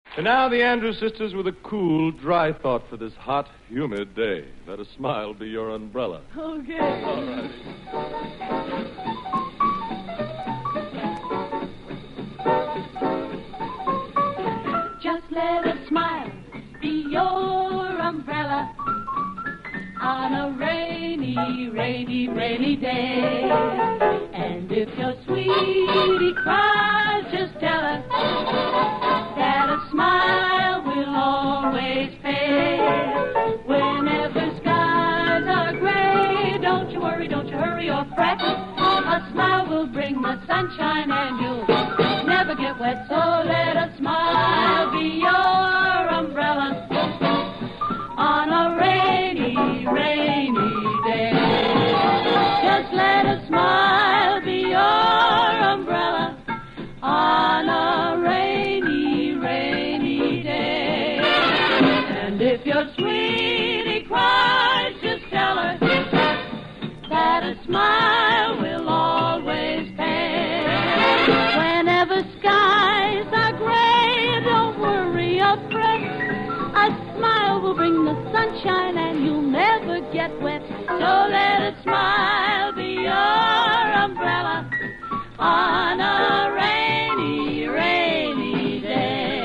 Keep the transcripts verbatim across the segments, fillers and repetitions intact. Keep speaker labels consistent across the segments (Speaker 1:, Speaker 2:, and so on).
Speaker 1: And now the Andrews sisters with a cool, dry thought for this hot, humid day. Let a smile be your umbrella.
Speaker 2: Okay.
Speaker 1: All righty.
Speaker 2: Just let a smile be your umbrella on a rainy, rainy, rainy day. And if your sweetie cries, just tell her that a smile will always pay. Whenever skies are gray, don't you worry, don't you hurry or fret. A smile will bring the sunshine and you'll never get wet. So let a smile be your umbrella on a rainy, rainy day. Just let a smile be your umbrella on a rainy, rainy day. And if your sweetie cries, just tell her that a smile will always pay. Whenever skies are gray, don't worry or fret. A smile will bring the sunshine and you'll never get wet. So let a smile be your umbrella on a rainy, rainy day.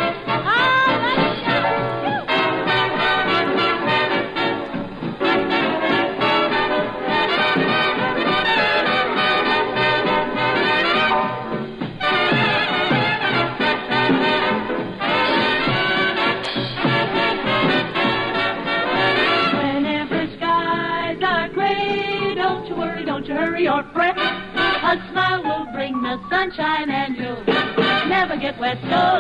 Speaker 2: Don't you hurry or fret. A smile will bring the sunshine and you'll never get wet. So